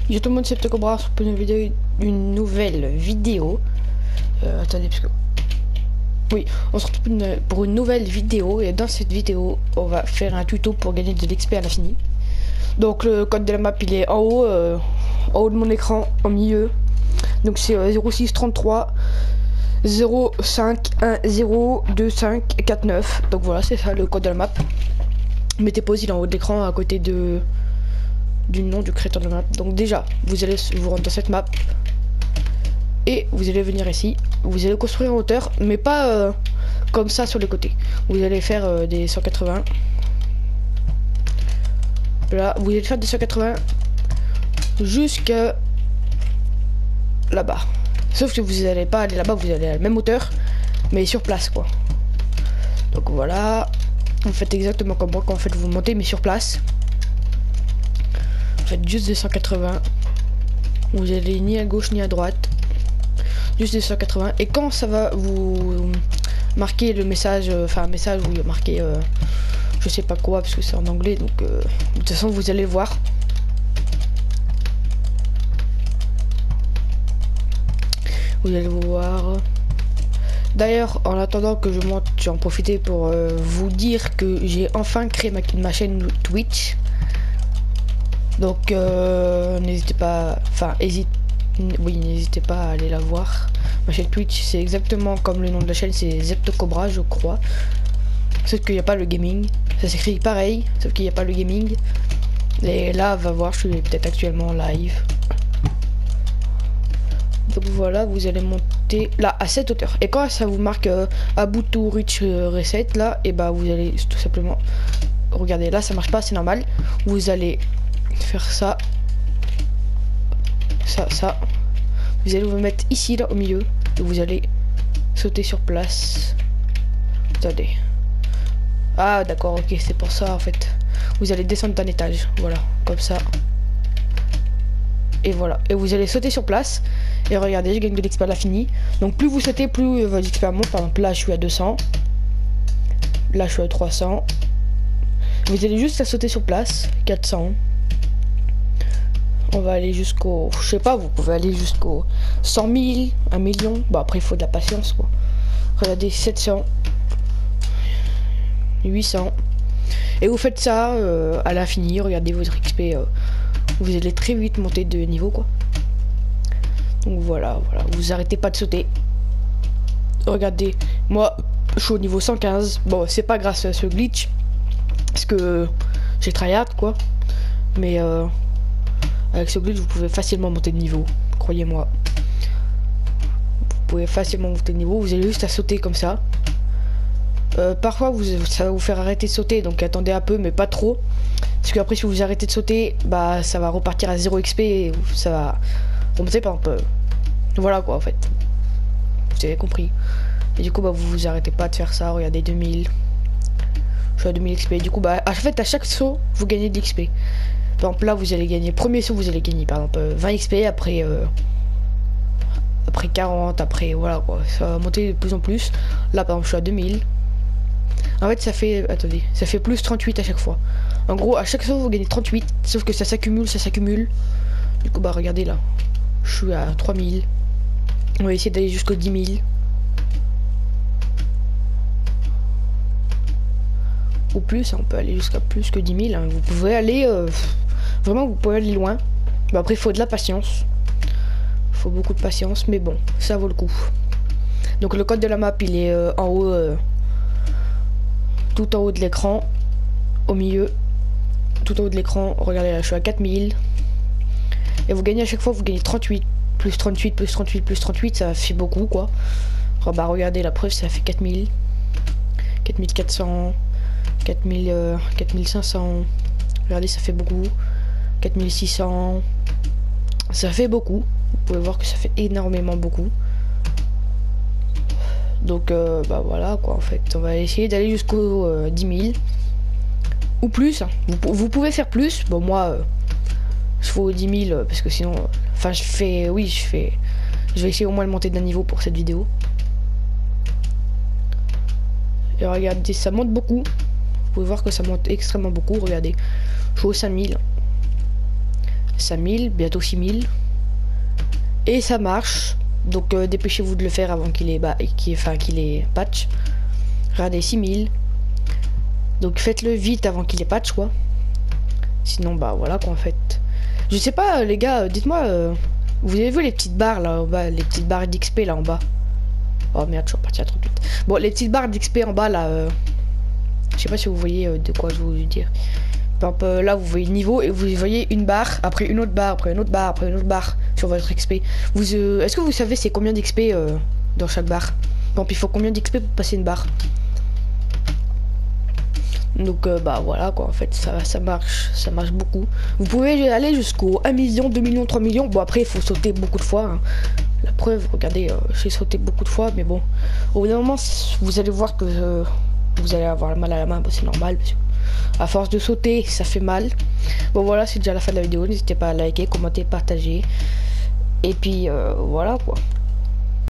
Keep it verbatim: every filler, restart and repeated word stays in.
Yo tout le monde, c'est Cobra pour une vidéo, une nouvelle vidéo. Euh, attendez, parce que... Oui, on se retrouve une, pour une nouvelle vidéo. Et dans cette vidéo, on va faire un tuto pour gagner de l'X P à l'infini. Donc le code de la map, il est en haut, euh, en haut de mon écran, en milieu. Donc c'est euh, zéro six trente-trois zéro cinq un zéro deux cinq quatre neuf. Donc voilà, c'est ça le code de la map. Mettez pause, il est en haut de l'écran à côté de... du nom du créateur de la map. Donc déjà, vous allez vous rendre dans cette map et vous allez venir ici. Vous allez construire en hauteur, mais pas euh, comme ça sur les côtés. Vous allez faire euh, des cent quatre-vingts. Là, vous allez faire des cent quatre-vingts jusqu'à là-bas. Sauf que vous n'allez pas aller là-bas, vous allez à la même hauteur, mais sur place quoi. Donc voilà, vous faites exactement comme moi quand en fait vous montez, mais sur place. Faites juste des cent quatre-vingts. Vous allez ni à gauche ni à droite. Juste des cent quatre-vingts. Et quand ça va vous marquer le message, enfin un message où il y a marqué euh, je sais pas quoi parce que c'est en anglais, donc euh, de toute façon vous allez voir. Vous allez voir. D'ailleurs, en attendant que je monte, j'en profiter pour euh, vous dire que j'ai enfin créé ma, ma chaîne Twitch. Donc euh, n'hésitez pas, enfin hésite, oui n'hésitez pas à aller la voir. Ma chaîne Twitch, c'est exactement comme le nom de la chaîne, c'est Zeptocobra je crois. Sauf qu'il n'y a pas le gaming. Ça s'écrit pareil, sauf qu'il n'y a pas le gaming. Et là, va voir, je suis peut-être actuellement en live. Donc voilà, vous allez monter là à cette hauteur. Et quand ça vous marque euh, Abutu Reach Reset là, et bah vous allez tout simplement, regardez là ça marche pas, c'est normal. Vous allez faire ça, ça, ça. Vous allez vous mettre ici là au milieu et vous allez sauter sur place. Attendez. Ah d'accord, ok, c'est pour ça en fait. Vous allez descendre d'un étage, voilà, comme ça. Et voilà, et vous allez sauter sur place. Et regardez, je gagne de l'X P à l'infini. Donc plus vous sautez, plus votre X P monte. Par exemple, là je suis à deux cents. Là je suis à trois cents. Vous allez juste à sauter sur place, quatre cents. On va aller jusqu'au, je sais pas, vous pouvez aller jusqu'au cent mille, un million. Bon après il faut de la patience quoi. Regardez, sept cents, huit cents. Et vous faites ça euh, à l'infini. Regardez votre X P. Euh, vous allez très vite monter de niveau quoi. Donc voilà, voilà, vous arrêtez pas de sauter. Regardez, moi je suis au niveau cent quinze. Bon, c'est pas grâce à ce glitch, parce que j'ai tryhard quoi. Mais euh, avec ce glitch, vous pouvez facilement monter de niveau, croyez-moi. Vous pouvez facilement monter de niveau, vous avez juste à sauter comme ça. Euh, parfois, vous, ça va vous faire arrêter de sauter, donc attendez un peu, mais pas trop. Parce qu'après, si vous arrêtez de sauter, bah ça va repartir à zéro X P et ça va remonter par un peu. Voilà quoi en fait. Vous avez compris. Et du coup, bah vous vous arrêtez pas de faire ça. Regardez, deux mille. Je suis à deux mille X P. Du coup, bah en fait, à chaque saut, vous gagnez de l'X P. Par exemple, là, vous allez gagner. Premier saut, vous allez gagner par exemple vingt X P. Après, euh, après quarante. Après, voilà quoi. Ça va monter de plus en plus. Là, par exemple, je suis à deux mille. En fait, ça fait. Attendez. Ça fait plus trente-huit à chaque fois. En gros, à chaque saut, vous gagnez trente-huit. Sauf que ça s'accumule, ça s'accumule. Du coup, bah regardez là. Je suis à trois mille. On va essayer d'aller jusqu'au dix mille. Ou plus, hein, on peut aller jusqu'à plus que dix mille. Hein. Vous pouvez aller... Euh, vraiment, vous pouvez aller loin. Mais après, il faut de la patience. Il faut beaucoup de patience, mais bon, ça vaut le coup. Donc le code de la map, il est euh, en haut... Euh, tout en haut de l'écran. Au milieu. Tout en haut de l'écran. Regardez là, je suis à quatre mille. Et vous gagnez à chaque fois, vous gagnez trente-huit. Plus trente-huit, plus trente-huit, plus trente-huit, ça fait beaucoup quoi. Oh, bah regardez la preuve, ça fait quatre mille. quatre mille quatre cents. quatre mille, euh, quatre mille cinq cents. Regardez, ça fait beaucoup. quatre mille six cents. Ça fait beaucoup. Vous pouvez voir que ça fait énormément beaucoup. Donc euh, bah voilà quoi en fait. On va essayer d'aller jusqu'au euh, dix mille. Ou plus. Hein. Vous, vous pouvez faire plus. Bon moi... Euh, je fais aux dix mille parce que sinon enfin je fais oui je fais je vais essayer au moins de monter d'un niveau pour cette vidéo. Et regardez, ça monte beaucoup, vous pouvez voir que ça monte extrêmement beaucoup. Regardez, je suis aux cinq mille, cinq mille, bientôt six mille. Et ça marche. Donc euh, dépêchez-vous de le faire avant qu'il est, bah, qu'il, enfin, qu'il est patch. Regardez, six mille. Donc faites-le vite avant qu'il est patch, quoi. Sinon, bah voilà quoi en fait. Je sais pas, les gars, euh, dites-moi, euh, vous avez vu les petites barres là en bas, les petites barres d'X P là en bas. Oh merde, je suis reparti à trop vite. Bon, les petites barres d'X P en bas là, euh, je sais pas si vous voyez euh, de quoi je veux dire. Par exemple, euh, là vous voyez le niveau et vous voyez une barre, après une autre barre, après une autre barre, après une autre barre sur votre X P. Vous, euh, est-ce que vous savez c'est combien d'X P euh, dans chaque barre? Bon, il faut combien d'X P pour passer une barre? Donc euh, bah voilà quoi, en fait ça, ça marche, ça marche beaucoup. Vous pouvez aller jusqu'au un million, deux millions, trois millions. Bon après il faut sauter beaucoup de fois, hein. La preuve, regardez, euh, j'ai sauté beaucoup de fois, mais bon, au bout d'un moment vous allez voir que euh, vous allez avoir mal à la main, bah, c'est normal parce que à force de sauter ça fait mal. Bon voilà, c'est déjà la fin de la vidéo, n'hésitez pas à liker, commenter, partager. Et puis euh, voilà quoi.